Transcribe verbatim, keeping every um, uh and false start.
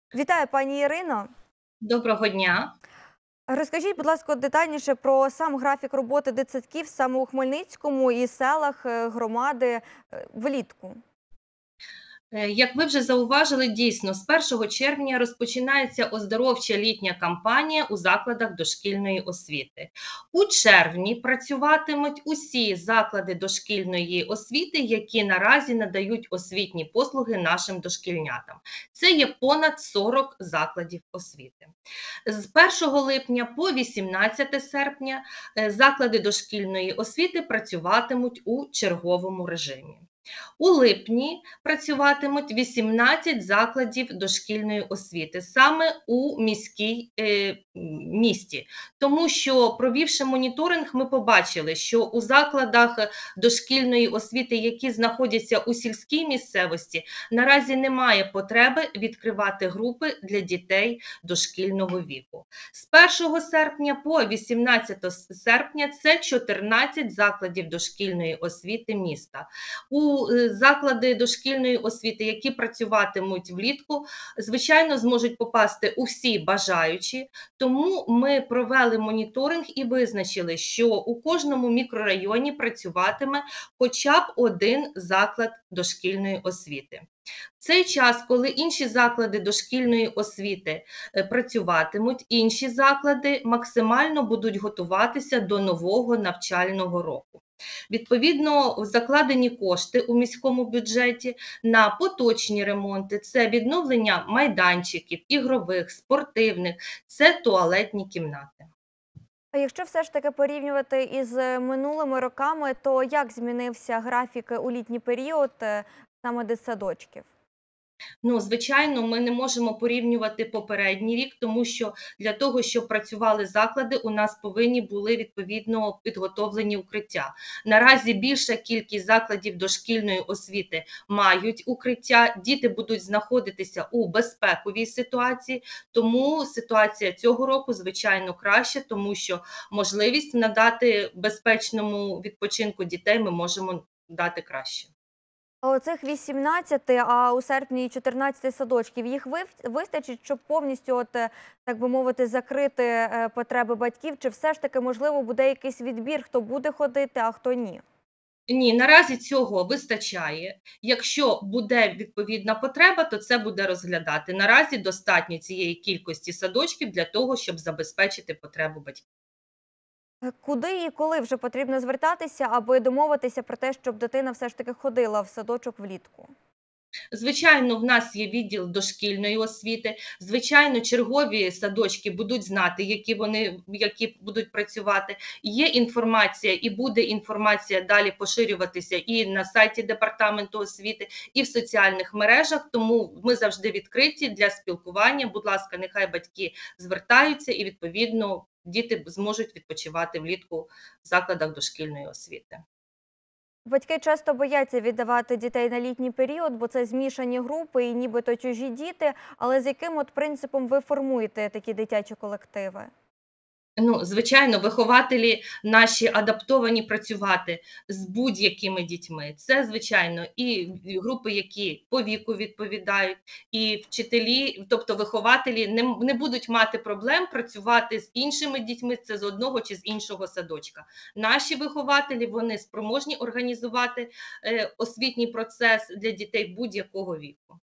Вітаю, пані Ірино. Доброго дня. Розкажіть, будь ласка, детальніше про сам графік роботи дитсадків саме у Хмельницькому і селах е, громади е, влітку. Е, Як ви вже зауважили, дійсно, з першого червня розпочинається оздоровча літня кампанія у закладах дошкільної освіти. У червні працюватимуть усі заклади дошкільної освіти, які наразі надають освітні послуги нашим дошкільнятам. Це є понад сорок закладів освіти. З першого липня по вісімнадцяте серпня е, заклади дошкільної освіти працюватимуть у черговому режимі. У липні працюватимуть вісімнадцять закладів дошкільної освіти саме у міській е, місті. Тому що, провівши моніторинг, ми побачили, що у закладах дошкільної освіти, які знаходяться у сільській місцевості, наразі немає потреби відкривати групи для дітей дошкільного віку. З першого серпня по вісімнадцяте серпня це чотирнадцять закладів дошкільної освіти міста. У заклади дошкільної освіти, які працюватимуть влітку, звичайно, зможуть попасти усі бажаючі, тому ми провели моніторинг і визначили, що у кожному мікрорайоні працюватиме хоча б один заклад дошкільної освіти. В цей час, коли інші заклади дошкільної освіти працюватимуть, інші заклади максимально будуть готуватися до нового навчального року. Відповідно, закладені кошти у міському бюджеті на поточні ремонти, це відновлення майданчиків, ігрових, спортивних, це туалетні кімнати. А якщо все ж таки порівнювати із минулими роками, то як змінився графік у літній період е, саме дитсадочків? Ну, звичайно, ми не можемо порівнювати попередній рік, тому що для того, щоб працювали заклади, у нас повинні були відповідно підготовлені укриття. Наразі більша кількість закладів дошкільної освіти мають укриття, діти будуть знаходитися у безпековій ситуації, тому ситуація цього року, звичайно, краща, тому що можливість надати безпечному відпочинку дітей ми можемо дати краще. А оцих вісімнадцять, а у серпні чотирнадцять садочків, їх вив- вистачить, щоб повністю, от, е, так би мовити, закрити е, потреби батьків? Чи все ж таки, можливо, буде якийсь відбір, хто буде ходити, а хто ні? Ні, наразі цього вистачає. Якщо буде відповідна потреба, то це буде розглядати. Наразі достатньо цієї кількості садочків для того, щоб забезпечити потребу батьків. Е, Куди і коли вже потрібно звертатися, аби домовитися про те, щоб дитина все ж таки ходила в садочок влітку? Звичайно, в нас є відділ дошкільної освіти. Звичайно, чергові садочки будуть знати, які вони які будуть працювати. Є інформація і буде інформація далі поширюватися і на сайті департаменту освіти, і в соціальних мережах. Тому ми завжди відкриті для спілкування. Будь ласка, нехай батьки звертаються і відповідно діти зможуть відпочивати влітку в закладах дошкільної освіти. Батьки часто бояться віддавати дітей на літній період, бо це змішані групи і нібито чужі діти. Але з яким от принципом ви формуєте такі дитячі колективи? Ну, звичайно, вихователі наші адаптовані працювати з будь-якими дітьми. Це, звичайно, і групи, які по віку відповідають, і вчителі, тобто вихователі не, не будуть мати проблем працювати з іншими дітьми, це з одного чи з іншого садочка. Наші вихователі, вони спроможні організувати е, освітній процес для дітей будь-якого віку.